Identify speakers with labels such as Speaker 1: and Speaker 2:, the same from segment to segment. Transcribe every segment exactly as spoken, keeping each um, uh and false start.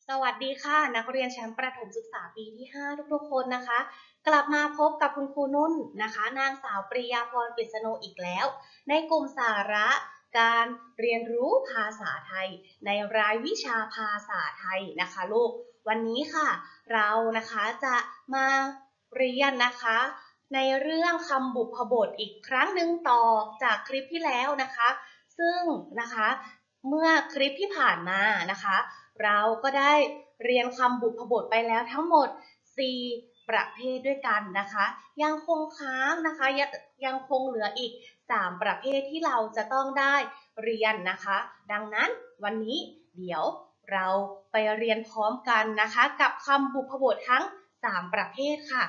Speaker 1: สวัสดีค่ะนักเรียนชั้นประถมศึกษาปีที่ห้าทุกๆคนนะคะกลับมาพบกับคุณครูนุ่นนะคะนางสาวปริยาพรกฤษโนอีกแล้วในกลุ่มสาระการเรียนรู้ภาษาไทยในรายวิชาภาษาไทยนะคะลูกวันนี้ค่ะเรานะคะจะมาเรียนนะคะในเรื่องคำบุพบทอีกครั้งหนึ่งต่อจากคลิปที่แล้วนะคะซึ่งนะคะเมื่อคลิปที่ผ่านมานะคะเราก็ได้เรียนคำบุพบทไปแล้วทั้งหมดสี่ประเภทด้วยกันนะคะยังคงค้างนะคะยังยังคงเหลืออีกสามประเภทที่เราจะต้องได้เรียนนะคะดังนั้นวันนี้เดี๋ยวเราไปเรียนพร้อมกันนะคะกับคำบุพบททั้งสามประเภทค่ะ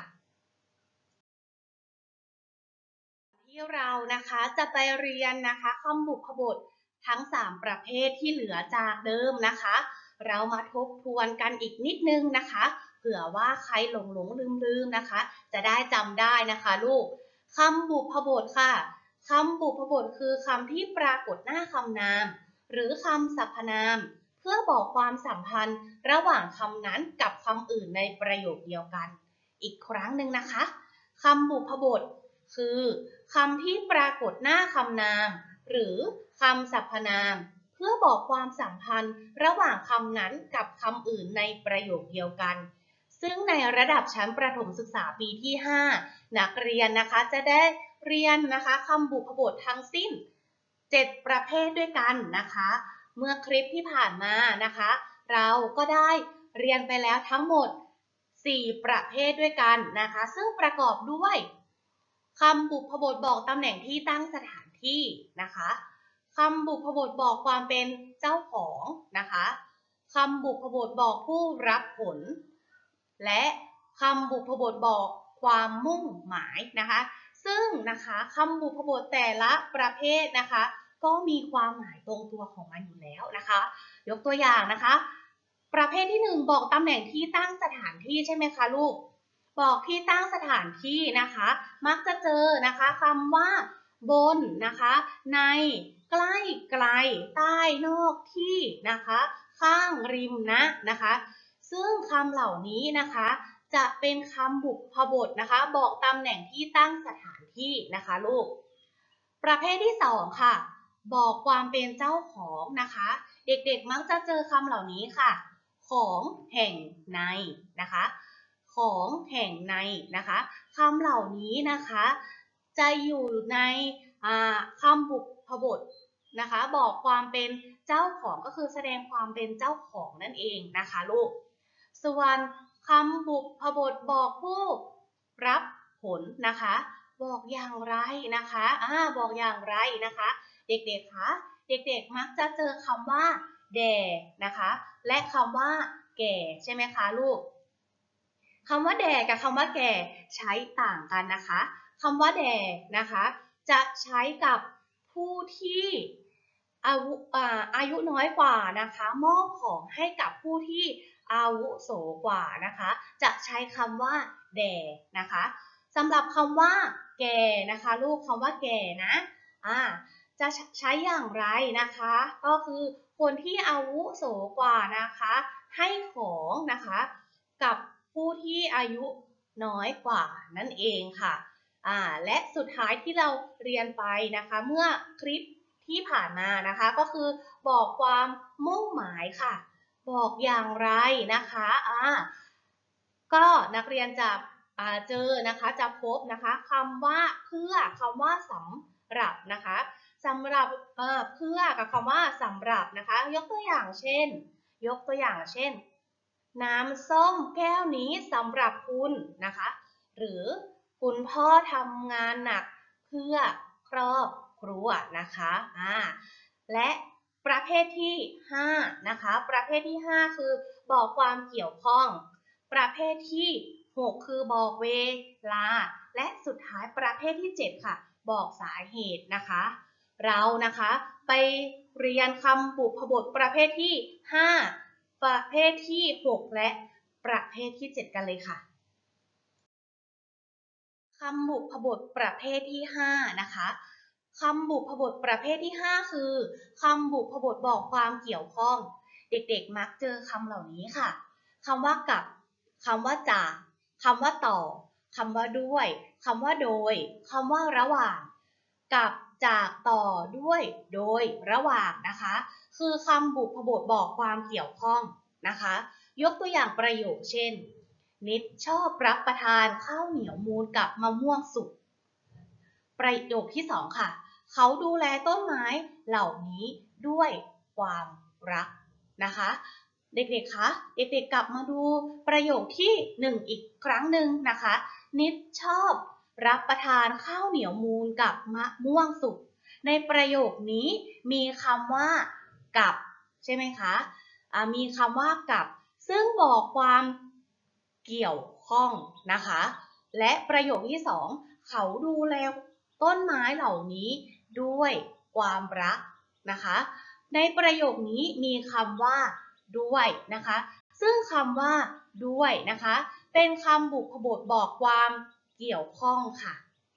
Speaker 1: ที่เรานะคะจะไปเรียนนะคะคำบุพบททั้งสามประเภทที่เหลือจากเดิมนะคะเรามาทบทวนกันอีกนิดนึงนะคะเผื่อว่าใครหลงหลงลืมลืมนะคะจะได้จำได้นะคะลูกคำบุพบทค่ะคำบุพบทคือคำที่ปรากฏหน้าคำนามหรือคำสรรพนามเพื่อบอกความสัมพันธ์ระหว่างคำนั้นกับคำอื่นในประโยคเดียวกันอีกครั้งหนึ่งนะคะคำบุพบทคือคำที่ปรากฏหน้าคำนามหรือคำสรรพนามเพื่อบอกความสัมพันธ์ระหว่างคำนั้นกับคำอื่นในประโยคเดียวกันซึ่งในระดับชั้นประถมศึกษาปีที่ห้านักเรียนนะคะจะได้เรียนนะคะคำบุพบททั้งสิ้นเจ็ดประเภทด้วยกันนะคะเมื่อคลิปที่ผ่านมานะคะเราก็ได้เรียนไปแล้วทั้งหมดสี่ประเภทด้วยกันนะคะซึ่งประกอบด้วยคำบุพบทบอกตำแหน่งที่ตั้งสถานที่นะคะคำบุพบทบอกความเป็นเจ้าของนะคะคำบุพบทบอกผู้รับผลและคำบุพบทบอกความมุ่งหมายนะคะซึ่งนะคะคำบุพบทแต่ละประเภทนะคะก็มีความหมายตรงตัวของมันอยู่แล้วนะคะยกตัวอย่างนะคะประเภทที่หนึ่งบอกตำแหน่งที่ตั้งสถานที่ใช่ไหมคะลูกบอกที่ตั้งสถานที่นะคะมักจะเจอนะคะคำว่าบนนะคะในใกล้ไกลใต้นอกที่นะคะข้างริมนะนะคะซึ่งคำเหล่านี้นะคะจะเป็นคำบุพบทนะคะบอกตำแหน่งที่ตั้งสถานที่นะคะลูกประเภทที่สองค่ะบอกความเป็นเจ้าของนะคะเด็กๆมักจะเจอคำเหล่านี้ค่ะของแห่งในนะคะของแห่งในนะคะคำเหล่านี้นะคะจะอยู่ในคำบุพบทนะคะบอกความเป็นเจ้าของก็คือแสดงความเป็นเจ้าของนั่นเองนะคะลูกส่วนคำบุพบทบอกผู้รับผลนะคะบอกอย่างไรนะคะอ่าบอกอย่างไรนะคะเด็กๆคะเด็กๆมักจะเจอคำว่าแด่นะคะและคำว่าแก่ใช่ไหมคะลูกคำว่าแด่กับคำว่าแก่ใช้ต่างกันนะคะคำว่าแด่นะคะจะใช้กับผู้ที่อายุอายุน้อยกว่านะคะมอบของให้กับผู้ที่อาวุโสกว่านะคะจะใช้คำว่าแด่นะคะสำหรับคำว่าแก่นะคะลูกคำว่าแก่นะอ่าจะใช้อย่างไรนะคะก็คือคนที่อาวุโสกว่านะคะให้ของนะคะกับผู้ที่อายุน้อยกว่านั่นเองค่ะอ่าและสุดท้ายที่เราเรียนไปนะคะเมื่อคลิปที่ผ่านมานะคะก็คือบอกความมุ่งหมายค่ะบอกอย่างไรนะคะอ่าก็นักเรียนจะเจอนะคะจะพบนะคะคำว่าเพื่อคำว่าสำหรับนะคะสำหรับเเพื่อกับคำว่าสำหรับนะคะยกตัวอย่างเช่นยกตัวอย่างเช่นน้ำส้มแก้วนี้สำหรับคุณนะคะหรือคุณพ่อทำงานหนักเพื่อครอบครัวนะคะอ่าและประเภทที่ห้านะคะประเภทที่ห้าคือบอกความเกี่ยวข้องประเภทที่หกคือบอกเวลาและสุดท้ายประเภทที่เจ็ดค่ะบอกสาเหตุนะคะเรานะคะไปเรียนคำบุพบทประเภทที่ห้าประเภทที่หกและประเภทที่เจ็ดกันเลยค่ะคำบุพบทประเภทที่ห้านะคะคำบุพบทประเภทที่ห้าคือคำบุพบทบอกความเกี่ยวข้องเด็กๆมักเจอคำเหล่านี้ค่ะคำว่ากับคำว่าจากคำว่าต่อคำว่าด้วยคำว่าโดยคำว่าระหว่างกับจากต่อด้วยโดยระหว่างนะคะคือคำบุพบทบอกความเกี่ยวข้องนะคะยกตัวอย่างประโยคเช่นนิดชอบรับประทานข้าวเหนียวมูนกับมะม่วงสุกประโยคที่สองค่ะเขาดูแลต้นไม้เหล่านี้ด้วยความรักนะคะเด็กๆคะเด็กๆกลับมาดูประโยคที่หนึ่งอีกครั้งหนึ่งนะคะนิดชอบรับประทานข้าวเหนียวมูนกับมะม่วงสุกในประโยคนี้มีคำว่ากับใช่ไหมคะมีคำว่ากับซึ่งบอกความเกี่ยวข้องนะคะและประโยคที่สองเขาดูแลต้นไม้เหล่านี้ด้วยความรักนะคะในประโยคนี้มีคำว่าด้วยนะคะซึ่งคำว่าด้วยนะคะเป็นคำบุพบทบอกความเกี่ยวข้องค่ะ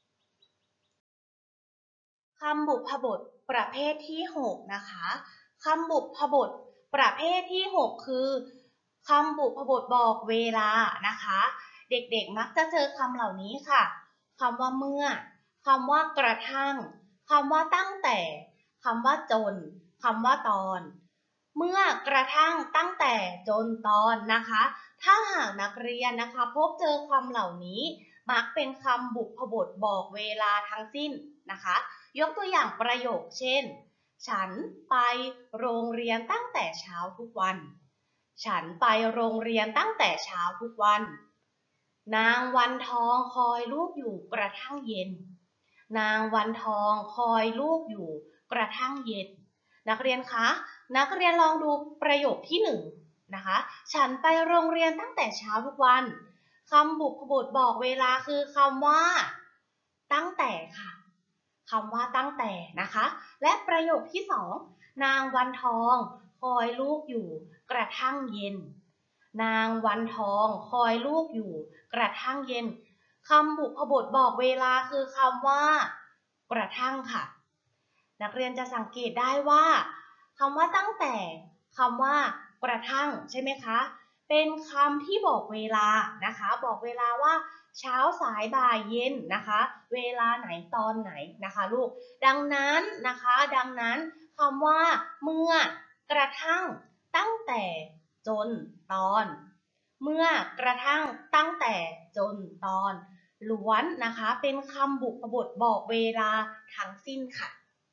Speaker 1: คำบุพบทประเภทที่หกนะคะคำบุพบทประเภทที่หกคือคำบุพบทบอกเวลานะคะเด็กๆมักจะเจอคำเหล่านี้ค่ะคำว่าเมื่อคำว่ากระทั่งคำว่าตั้งแต่คำว่าจนคำว่าตอนเมื่อกระทั่งตั้งแต่จนตอนนะคะถ้าหากนักเรียนนะคะพบเจอคำเหล่านี้มักเป็นคำบุพบทบอกเวลาทั้งสิ้นนะคะยกตัวอย่างประโยคเช่นฉันไปโรงเรียนตั้งแต่เช้าทุกวันฉันไปโรงเรียนตั้งแต่เช้าทุกวันนางวันทองคอยลูกอยู่กระทั่งเย็นนางวันทองคอยลูกอยู่กระทั่งเย็นนักเรียนคะนักเรียนลองดูประโยคที่หนึ่งนะคะฉันไปโรงเรียนตั้งแต่เช้าทุกวันคำบุพบทบอกเวลาคือคำว่าตั้งแต่ค่ะคำว่าตั้งแต่นะคะและประโยคที่สองนางวันทองคอยลูกอยู่กระทั่งเย็นนางวันทองคอยลูกอยู่กระทั่งเย็นคำบุพบทบอกเวลาคือคำว่ากระทั่งค่ะนักเรียนจะสังเกตได้ว่าคำว่าตั้งแต่คำว่ากระทั่งใช่ไหมคะเป็นคำที่บอกเวลานะคะบอกเวลาว่าเช้าสายบ่ายเย็นนะคะเวลาไหนตอนไหนนะคะลูกดังนั้นนะคะดังนั้นคำว่าเมื่อกระทั่งตั้งแต่จนตอนเมื่อกระทั่งตั้งแต่จนตอนล้วนนะคะเป็นคำบุพบทบอกเวลาทั้งสิ้นค่ะ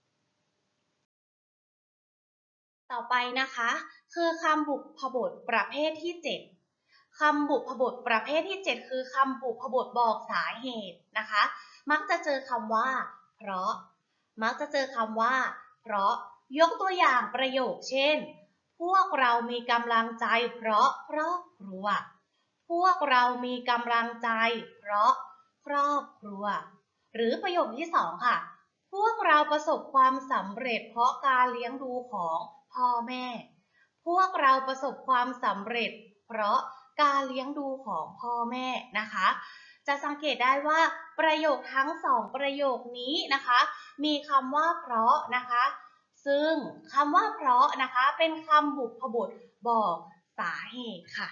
Speaker 1: ต่อไปนะคะคือคำบุพบทประเภทที่เจ็ดคำบุพบทประเภทที่เจ็ดคือคำบุพบทบอกสาเหตุนะคะมักจะเจอคำว่าเพราะมักจะเจอคำว่าเพราะยกตัวอย่างประโยคเช่นพวกเรามีกำลังใจเพราะครอบครัวพวกเรามีกำลังใจเพราะครอบครัวหรือประโยคที่สองค่ะพวกเราประสบความสำเร็จเพราะการเลี้ยงดูของพ่อแม่พวกเราประสบความสำเร็จเพราะการเลี้ยงดูของพ่อแม่นะคะจะสังเกตได้ว่าประโยคทั้งสองประโยคนี้นะคะมีคำว่าเพราะนะคะซึ่งคำว่าเพราะนะคะเป็นคำบุพบทบอกสาเหตุค่ะ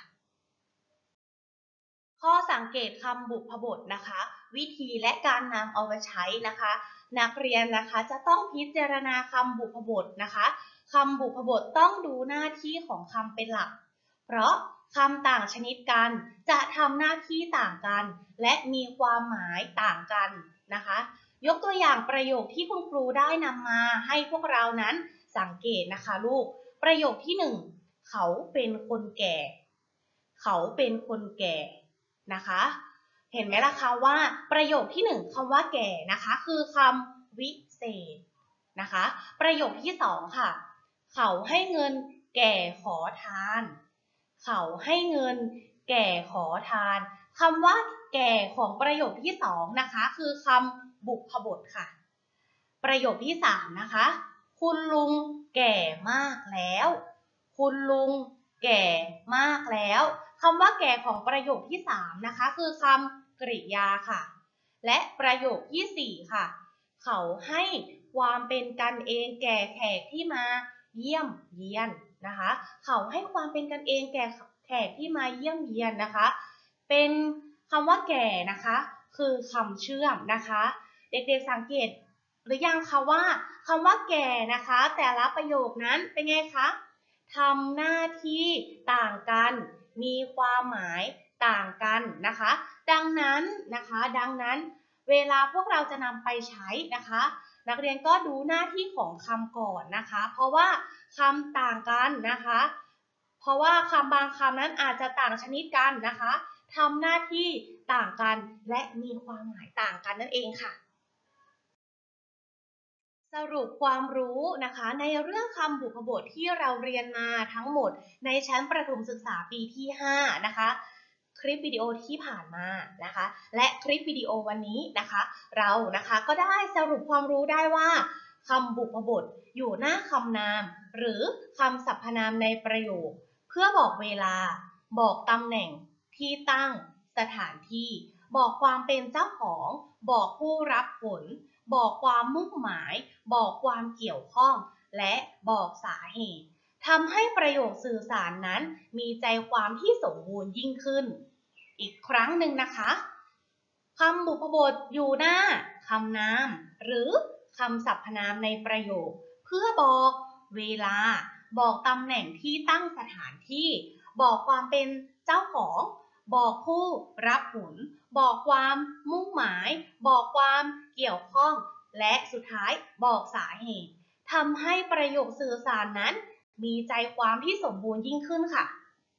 Speaker 1: ข้อสังเกตคำบุพบทนะคะวิธีและการนำเอาไปใช้นะคะนักเรียนนะคะจะต้องพิจารณาคำบุพบทนะคะคำบุพบทต้องดูหน้าที่ของคำเป็นหลักเพราะคำต่างชนิดกันจะทำหน้าที่ต่างกันและมีความหมายต่างกันนะคะยกตัวอย่างประโยคที่คุณครูได้นำมาให้พวกเรานั้นสังเกตนะคะลูกประโยคที่หนึ่งเขาเป็นคนแก่เขาเป็นคนแก่นะคะเห็นไหมล่ะคะว่าประโยคที่หนึ่งคำว่าแก่นะคะคือคำวิเศษนะคะประโยคที่สองค่ะเขาให้เงินแก่ขอทานเขาให้เงินแก่ขอทานคำว่าแก่ของประโยคที่สองนะคะคือคำบุพบทค่ะประโยคที่สามนะคะคุณลุงแก่มากแล้วคุณลุงแก่มากแล้วคำว่าแก่ของประโยคที่สามนะคะคือคำกริยาค่ะและประโยคที่สี่ค่ะเขาให้ความเป็นกันเองแก่แขกที่มาเยี่ยมเยียนนะคะเขาให้ความเป็นกันเองแก่แขกที่มาเยี่ยมเยียนนะคะเป็นคำว่าแก่นะคะคือคำเชื่อมนะคะเด็กๆสังเกตหรือยังคะว่าคำว่าแก่นะคะแต่ละประโยคนั้นเป็นไงคะทำหน้าที่ต่างกันมีความหมายต่างกันนะคะดังนั้นนะคะดังนั้นเวลาพวกเราจะนำไปใช้นะคะนักเรียนก็ดูหน้าที่ของคำก่อนนะคะเพราะว่าคำต่างกันนะคะเพราะว่าคำบางคำนั้นอาจจะต่างชนิดกันนะคะทำหน้าที่ต่างกันและมีความหมายต่างกันนั่นเองค่ะสรุปความรู้นะคะในเรื่องคำบุพบทที่เราเรียนมาทั้งหมดในชั้นประถมศึกษาปีที่ห้านะคะคลิปวิดีโอที่ผ่านมานะคะและคลิปวิดีโอวันนี้นะคะเรานะคะก็ได้สรุปความรู้ได้ว่าคำบุพบทอยู่หน้าคำนามหรือคำสรรพนามในประโยคเพื่อบอกเวลาบอกตำแหน่งที่ตั้งสถานที่บอกความเป็นเจ้าของบอกผู้รับผลบอกความมุ่งหมายบอกความเกี่ยวข้องและบอกสาเหตุทำให้ประโยคสื่อสารนั้นมีใจความที่สมบูรณ์ยิ่งขึ้นอีกครั้งหนึ่งนะคะคำบุพบทอยู่หน้าคำนามหรือคำสรรพนามในประโยคเพื่อบอกเวลาบอกตำแหน่งที่ตั้งสถานที่บอกความเป็นเจ้าของบอกผู้รับผลบอกความมุ่งหมายบอกความเกี่ยวข้องและสุดท้ายบอกสาเหตุทำให้ประโยคสื่อสารนั้นมีใจความที่สมบูรณ์ยิ่งขึ้นค่ะ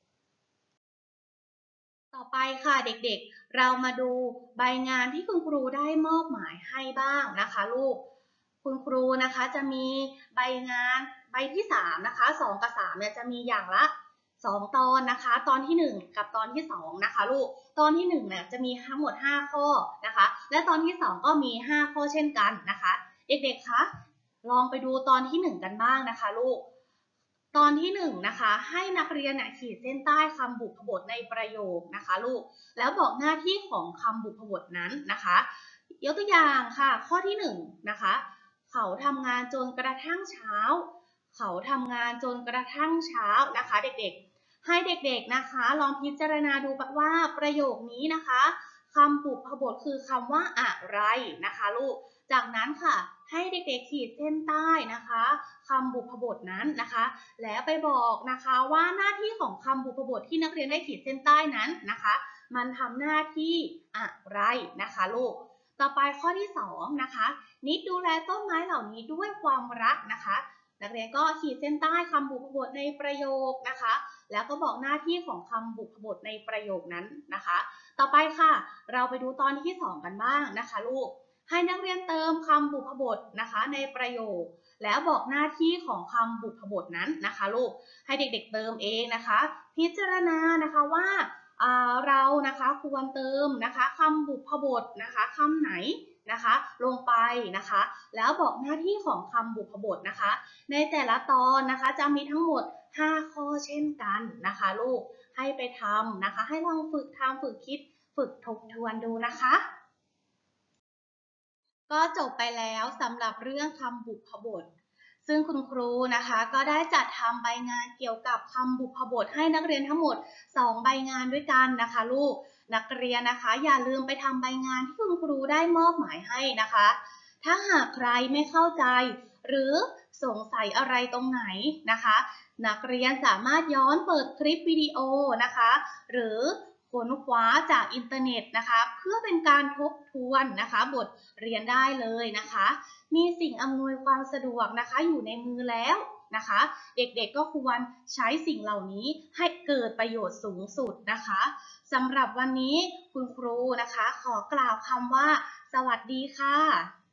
Speaker 1: ต่อไปค่ะเด็กๆเรามาดูใบงานที่คุณครูได้มอบหมายให้บ้างนะคะลูกคุณครูนะคะจะมีใบงานใบที่สามนะคะสองกับสามเนี่ยจะมีอย่างละสองตอนนะคะตอนที่หนึ่งกับตอนที่สองนะคะลูกตอนที่หนึ่งเนี่ยจะมีทั้งหมดห้าข้อนะคะและตอนที่สองก็มีห้าข้อเช่นกันนะคะเด็กๆคะลองไปดูตอนที่หนึ่งกันบ้างนะคะลูกตอนที่หนึ่งนะคะให้นักเรียนขีดเส้นใต้คำบุพบทในประโยคนะคะลูกแล้วบอกหน้าที่ของคำบุพบทนั้นนะคะยกตัวอย่างค่ะข้อที่หนึ่งนะคะเขาทำงานจนกระทั่งเช้าเขาทำงานจนกระทั่งเช้านะคะเด็กๆให้เด็กๆนะคะลองพิจารณาดูว่าประโยคนี้นะคะคำบุพบทคือคำว่าอะไรนะคะลูกจากนั้นค่ะให้เด็กๆขีดเส้นใต้นะคะคำบุพบทนั้นนะคะแล้วไปบอกนะคะว่าหน้าที่ของคำบุพบทที่นักเรียนได้ขีดเส้นใต้นั้นนะคะมันทำหน้าที่อะไรนะคะลูกต่อไปข้อที่สองนะคะนิดดูแลต้นไม้เหล่านี้ด้วยความรักนะคะนักเรียนก็ขีดเส้นใต้คำบุพบทในประโยคนะคะแล้วก็บอกหน้าที่ของคำบุพบทในประโยคนั้นนะคะต่อไปค่ะเราไปดูตอนที่สองกันบ้างนะคะลูกให้นักเรียนเติมคำบุพบทนะคะในประโยคแล้วบอกหน้าที่ของคำบุพบทนั้นนะคะลูกให้เด็กๆเติมเองนะคะพิจารณานะคะว่าเรานะคะควรเติมนะคะคำบุพบทนะคะคำไหนนะคะลงไปนะคะแล้วบอกหน้าที่ของคำบุพบทนะคะในแต่ละตอนนะคะจะมีทั้งหมดห้าข้อเช่นกันนะคะลูกให้ไปทำนะคะให้ลองฝึกทำฝึกคิดฝึกทบทวนดูนะคะก็จบไปแล้วสำหรับเรื่องคำบุพบทซึ่งคุณครูนะคะก็ได้จัดทำใบงานเกี่ยวกับคำบุพบทให้นักเรียนทั้งหมดสองใบงานด้วยกันนะคะลูกนักเรียนนะคะอย่าลืมไปทำใบงานที่คุณครูได้มอบหมายให้นะคะถ้าหากใครไม่เข้าใจหรือสงสัยอะไรตรงไหนนะคะนักเรียนสามารถย้อนเปิดคลิปวิดีโอนะคะหรือค้นคว้าจากอินเทอร์เน็ตนะคะเพื่อเป็นการทบทวนนะคะบทเรียนได้เลยนะคะมีสิ่งอำนวยความสะดวกนะคะอยู่ในมือแล้วนะคะเด็กๆก็ควรใช้สิ่งเหล่านี้ให้เกิดประโยชน์สูงสุดนะคะสำหรับวันนี้คุณครูนะคะขอกล่าวคำว่าสวัสดีค่ะ